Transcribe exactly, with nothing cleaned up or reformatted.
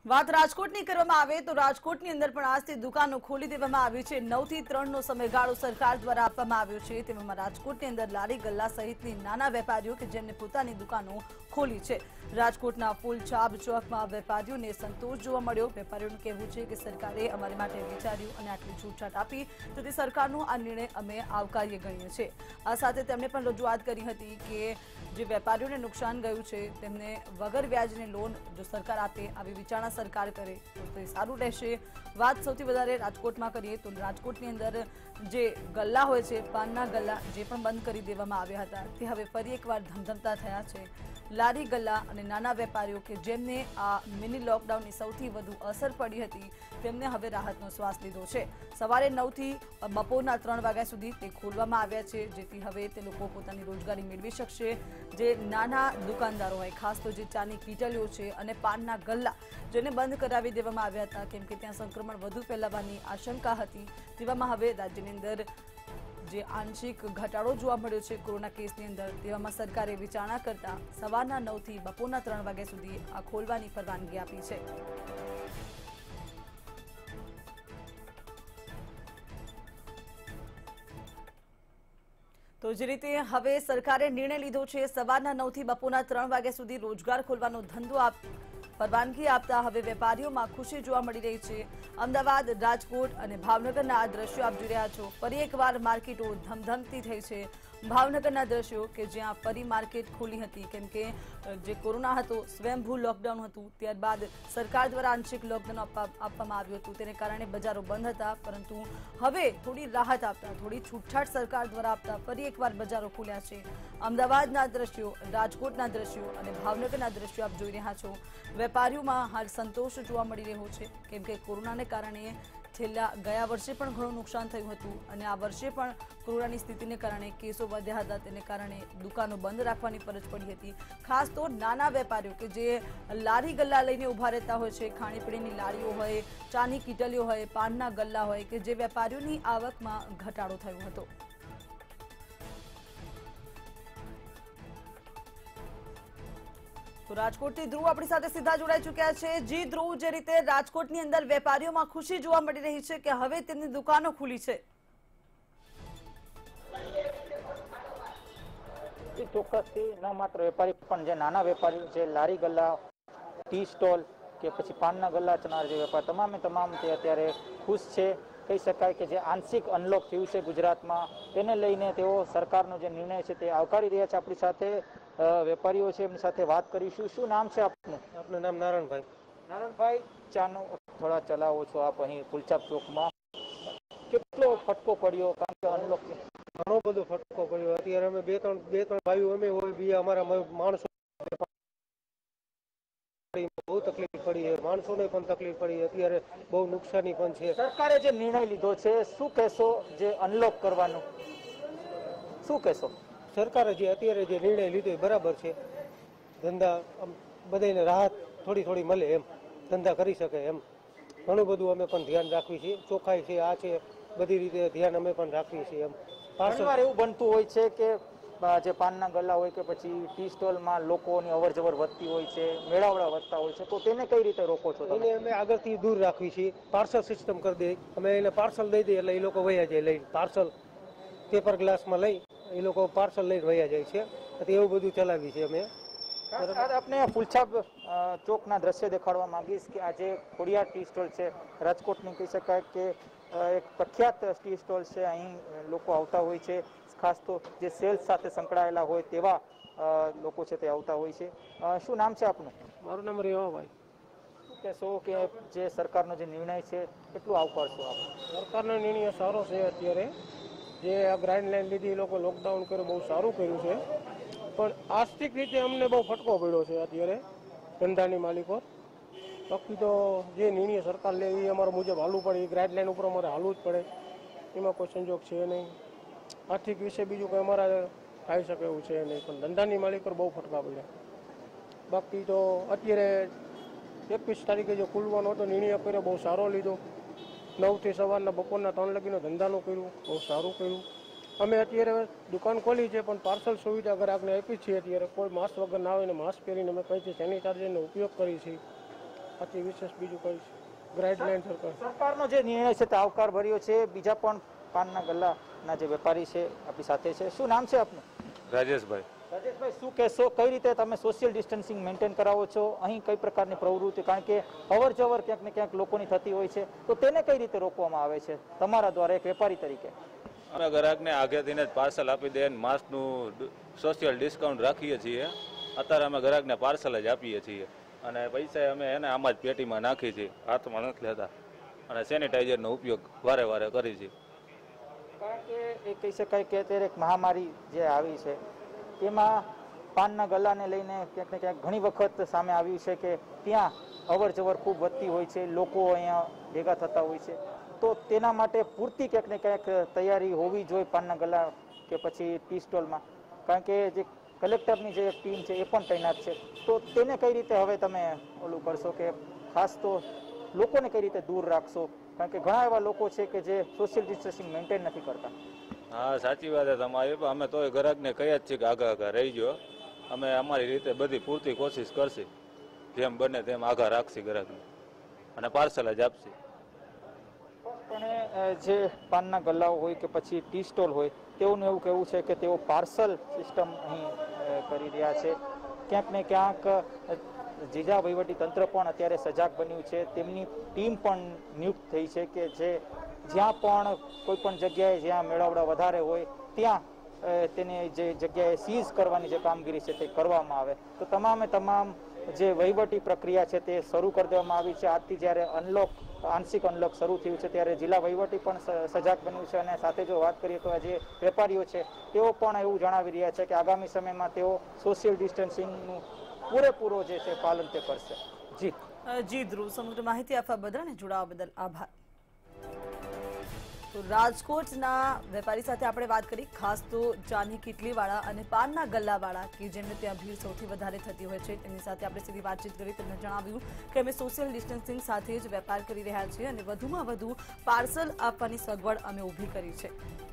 વાત રાજકોટની કરવામાં આવે તો રાજકોટની અંદર પણ આજથી દુકાનો ખોલી દેવામાં આવી છે। નવ થી ત્રણ નો સમયગાળો સરકાર દ્વારા આપવામાં આવ્યો છે। તેમાં રાજકોટની અંદર લારી ગલ્લા સહિતની નાના વેપારીઓ કે જેમને પોતાની દુકાનો ખોલી છે। રાજકોટના ફૂલછાપ ચોકમાં વેપારીઓને સંતોષ જોવા મળ્યો। વેપારીઓનું કહેવું છે કે સરકારે અમારી માટે વિચાર્યું અને આટલી છૂટછાટ આપી, તેથી સરકારનો આ નિર્ણય અમે આવકાર્ય ગણીએ છીએ। આ સાથે તેમણે પણ રજૂઆત કરી હતી કે જે વેપારીઓને નુકસાન ગયું છે તેમને વગર વ્યાજની લોન જો સરકાર આપે, આવી વિચારણા સરકાર કરે તો તે સારું રહેશે। વાત સૌથી વધારે રાજકોટમાં કરીએ તો રાજકોટની અંદર જે ગલ્લા હોય છે, પાનના ગલ્લા જે પણ બંધ કરી દેવામાં આવ્યા હતા તે હવે ફરી એકવાર ધમધમતા થયા છે। લારી ગલ્લા અને નાના વેપારીઓ કે જેમને આ મિની લોકડાઉનની સૌથી વધુ અસર પડી હતી તેમને હવે રાહતનો શ્વાસ લીધો છે। સવારે નવ થી બપોરના ત્રણ વાગ્યા સુધી તે ખોલવામાં આવ્યા છે, જેથી હવે તે લોકો પોતાની રોજગારી મેળવી શકશે। જે નાના દુકાનદારો હોય, ખાસ તો જે ચાની કીટલીઓ છે અને પાનના ગલ્લા જેને બંધ કરાવી દેવામાં આવ્યા હતા કેમ કે ત્યાં સંક્રમણ વધુ ફેલાવાની આશંકા હતી, તેવામાં હવે રાજ્યની અંદર જે આંશિક ઘટાડો જોવા મળ્યો છે કોરોના કેસની અંદર, તેવામાં સરકારે વિચારણા કરતા સવારના નવ થી બપોરના ત્રણ વાગ્યા સુધી આ ખોલવાની પરવાનગી આપી છે। તો જે રીતે હવે સરકારે નિર્ણય લીધો છે સવારના નવ થી બપોરના ત્રણ વાગ્યા સુધી રોજગાર ખોલવાનો ધંધો આપ પરવાનગી આપતા હવે વેપારીઓમાં ખુશી જોવા મળી રહી છે। અમદાવાદ, રાજકોટ અને ભાવનગરના આ દ્રશ્યો આપ જોઈ રહ્યા છો। ફરી એકવાર માર્કેટો ધમધમતી થઈ છે। ભાવનગરના દ્રશ્યો કે જ્યાં ફરી માર્કેટ ખુલી હતી કેમ કે જે કોરોના હતો, સ્વયંભૂ લોકડાઉન હતું, ત્યારબાદ સરકાર દ્વારા આંશિક લોકડાઉન આપવામાં આવ્યું હતું, તેને કારણે બજારો બંધ હતા, પરંતુ હવે થોડી રાહત આપતા, થોડી છૂટછાટ સરકાર દ્વારા આપતા ફરી એકવાર બજારો ખુલ્યા છે। અમદાવાદના દ્રશ્યો, રાજકોટના દ્રશ્યો અને ભાવનગરના દ્રશ્યો આપ જોઈ રહ્યા છો। વેપારીઓમાં હાલ સંતોષ જોવા મળી રહ્યો છે કેમ કે કોરોનાને કારણે છેલ્લા ગયા વર્ષે પણ ઘણું નુકસાન થયું હતું અને આ વર્ષે પણ કોરોનાની સ્થિતિને કારણે કેસો વધ્યા હતા, તેને કારણે દુકાનો બંધ રાખવાની ફરજ પડી હતી। ખાસ તો નાના વેપારીઓ કે જે લારી ગલ્લા લઈને ઊભા રહેતા હોય છે, ખાણીપીણીની લારીઓ હોય, ચાની કીટલીઓ હોય, પાનના ગલ્લા હોય કે જે વેપારીઓની આવકમાં ઘટાડો થયો હતો। તો રાજકોટથી ધ્રુવ આપણી સાથે સીધા જોડાઈ ચૂક્યા છે। જી ધ્રુવ, જે રીતે રાજકોટની અંદર વેપારીઓમાં ખુશી જોવા મળી રહી છે કે હવે તેમની દુકાનો ખુલી છે, ચોક્કસથી ન માત્ર વેપારી પણ જે નાના વેપારી છે, લારી ગલ્લા, ટી સ્ટોલ કે પછી પાનના ગલ્લા ચનાર જે વેપાર તમામે તમામ તે અત્યારે ખુશ છે। કહી શકાય કે જે આંશિક અનલોક થયું છે ગુજરાતમાં, તેને લઈને તેઓ સરકારનો જે નિર્ણય છે તે આવકારી રહ્યા છે। આપણી સાથે વેપારીઓ છે, એમની સાથે વાત કરીશું। શું નામ છે આપનું? આપનું નામ નારાયણભાઈ। નારાયણભાઈ, ચાનો થોડા ચલાવો છો આપ અહીં ફૂલછાપ ચોકમાં, કેટલો ફટકો પડ્યો? કારણ કે અનલોક ઘણો બધો ફટકો પડ્યો। અત્યારે અમે બે ત્રણ બે ત્રણ ભાઈઓ અમે હોય, બી અમારા માણસો બહુ તકલીફ પડી છે, માણસોને પણ તકલીફ પડી, અત્યારે બહુ નુકસાની પણ છે। સરકારે જે નિર્ણય લીધો છે શું કહેશો? જે અનલોક કરવાનો શું કહેશો? સરકારે જે અત્યારે જે નિર્ણય લીધો એ બરાબર છે। ધંધા બધાને રાહત થોડી થોડી મળે, એમ ધંધા કરી શકે એમ ઘણું બધું અમે પણ ધ્યાન રાખવી છીએ। ચોખ્ખાઈ છે, આ છે, બધી રીતે ધ્યાન અમે પણ રાખીએ છીએ એમ। ઘણીવાર એવું બનતું હોય છે કે જે પાનના ગલ્લા હોય કે પછી ટી સ્ટોલમાં લોકોની અવર જવર વધતી હોય છે, મેળાવડા વધતા હોય છે, તો તેને કઈ રીતે રોકો છો? એને અમે આગળથી દૂર રાખવી છીએ। પાર્સલ સિસ્ટમ કરી દઈએ અમે, એને પાર્સલ દઈ દઈએ એટલે એ લોકો વયા જાય લઈ, પાર્સલ પેપર ગ્લાસમાં લઈ એ લોકો પાર્સલ લઈને વયા જાય છે, એવું બધું ચલાવી છે અમે। આપને ફૂલછાપ ચોકના દ્રશ્ય દેખાડવા માંગીશ કે આજે ખોડિયાર ટી સ્ટોલ છે, રાજકોટની કહી શકાય કે એક પ્રખ્યાત ટી સ્ટોલ છે। અહીં લોકો આવતા હોય છે, ખાસ તો જે સેલ્સ સાથે સંકળાયેલા હોય તેવા લોકો છે તે આવતા હોય છે। શું નામ છે આપનું? મારું નામ રેવાભાઈ। શું કહેશો કે જે સરકારનો જે નિર્ણય છે કેટલું આવકારશો આપ? સરકારનો નિર્ણય સારો છે। અત્યારે જે આ ગાઈડલાઈન લીધી, એ લોકો લોકડાઉન કર્યું, બહુ સારું કર્યું છે, પણ આર્થિક રીતે અમને બહુ ફટકો પડ્યો છે અત્યારે ધંધાની માલિકો। બાકી તો જે નિર્ણય સરકાર લે એ અમારા મુજબ હાલવું પડે, એ ગાઈડલાઈન ઉપર અમારે હાલવું જ પડે, એમાં કોઈ સંજોગ છે નહીં। આર્થિક વિશે બીજું કંઈ અમારા થઈ શકે એવું છે નહીં, પણ ધંધાની માલિક પર બહુ ફટકા પડ્યા। બાકી તો અત્યારે એકવીસ તારીખે જે ખુલવાનો હતો નિર્ણય કર્યો બહુ સારો લીધો। નવથી સવારના બપોરના ત્રણ લગીનો ધંધાનું કર્યું, બહુ સારું કર્યું। અમે અત્યારે દુકાન ખોલી છે પણ પાર્સલ સુવિધા ગ્રાહકને આપી છીએ। અત્યારે કોઈ માસ્ક વગર ના આવે ને માસ્ક પહેરીને અમે કહી છીએ, સેનિટાઈઝરનો ઉપયોગ કરીએ છીએ। આથી વિશેષ બીજું કઈ ગાઈડલાઈન સરકાર સરકારનો જે નિર્ણય છે તે આવકાર ભર્યો છે. બીજા પણ પાનના ગલ્લાના જે વેપારી છે આપણી સાથે છે. શું નામ છે આપનું? રાજેશભાઈ. રાજેશભાઈ, શું કહેશો, કઈ રીતે તમે સોશિયલ ડિસ્ટન્સિંગ મેન્ટેન કરાવો છો? અહીં કઈ પ્રકારની પ્રવૃત્તિ, કારણ કે અવર જવર ક્યાંક ને ક્યાંક લોકોની થતી હોય છે, તો તેને કઈ રીતે રોકવામાં આવે છે તમારા દ્વારા એક વેપારી તરીકે? અમે ગ્રાહકને આગેથીને જ પાર્સલ આપી દે, માસ્કનું સોશિયલ ડિસ્કાઉન્ટ રાખીએ છીએ. અત્યારે અમે ગ્રાહકને પાર્સલ જ આપીએ છીએ અને પૈસા અમે એને આમાં જ પેટીમાં નાખીએ છીએ, હાથમાં નથી લેતા, અને સેનિટાઈઝરનો ઉપયોગ વારે વારે કરીએ છીએ. કારણ કે એ કહી શકાય કે અત્યારે એક મહામારી જે આવી છે એમાં પાનના ગલ્લાને લઈને ક્યાંક ને ક્યાંક ઘણી વખત સામે આવ્યું છે કે ત્યાં અવર જવર ખૂબ વધતી હોય છે, લોકો અહીંયા ભેગા થતા હોય છે, તો તેના માટે પૂરતી ક્યાંક ને ક્યાંક તૈયારી હોવી જોઈએ પાનના ગલ્લા કે પછી ટી સ્ટોલમાં, કારણ કે જે કલેક્ટરની જે ટીમ છે એ પણ તૈનાત છે, તો તેને કઈ રીતે હવે તમે ઓલું કરશો કે ખાસ તો લોકોને કઈ રીતે દૂર રાખશો? કારણ કે ઘણા એવા લોકો છે કે જે સોશિયલ ડિસ્ટન્સિંગ મેન્ટેન નથી કરતા. હા, સાચી વાત છે તમારી. અમે તોય ગ્રાહકને કહી જ છીએ કે આગા આગા રહી ગયો. અમે અમારી રીતે બધી પૂરતી કોશિશ કરશી, જેમ બને તેમ આગા રાખશી ગ્રાહકને અને પાર્સલ જ આપશી. અને જે પાનના ગલ્લાઓ હોય કે પછી ટી સ્ટોલ હોય, તેઓનું એવું કહેવું છે કે તેઓ પાર્સલ સિસ્ટમ અહીં કરી રહ્યા છે. ક્યાંક ને ક્યાંક જીજા વહીવટી તંત્ર પણ અત્યારે સજાગ બન્યું છે. તેમની ટીમ પણ નિયુક્ત થઈ છે કે જે જ્યાં પણ કોઈ પણ જગ્યાએ જ્યાં મેળાવડા વધારે હોય ત્યાં તેની જે જગ્યાએ સીઝ કરવાની જે કામગીરી છે તે કરવામાં આવે. તો તમામે તમામ જે વહીવટી પ્રક્રિયા છે તે શરૂ કરી દેવામાં આવી છે. આજથી જ્યારે અનલોક આંશિક અનલોક શરૂ થયું છે ત્યારે જિલ્લા વહીવટી પણ સજાગ બન્યું છે. અને સાથે જો વાત કરીએ તો જે વેપારીઓ છે તેઓ પણ એવું જણાવી રહ્યા છે કે આગામી સમયમાં તેઓ સોશિયલ ડિસ્ટન્સિંગનું પૂરેપૂરો જે છે પાલન તે કરશે. જી જી ધ્રુવ, સમગ્ર માહિતી આપવા બદલ અને જોડાવા બદલ આભાર. તો રાજકોટના વેપારી સાથે આપણે વાત કરી, ખાસ તો ચાની કીટલીવાળા અને પાનના ગલ્લાવાળા કે જેમને ત્યાં ભીડ સૌથી વધારે થતી હોય છે, તેમની સાથે આપણે સીધી વાતચીત કરી. તેમણે જણાવ્યું કે અમે સોશિયલ ડિસ્ટન્સિંગ સાથે જ વેપાર કરી રહ્યા છીએ અને વધુમાં વધુ પાર્સલ આપવાની સગવડ અમે ઊભી કરી છે.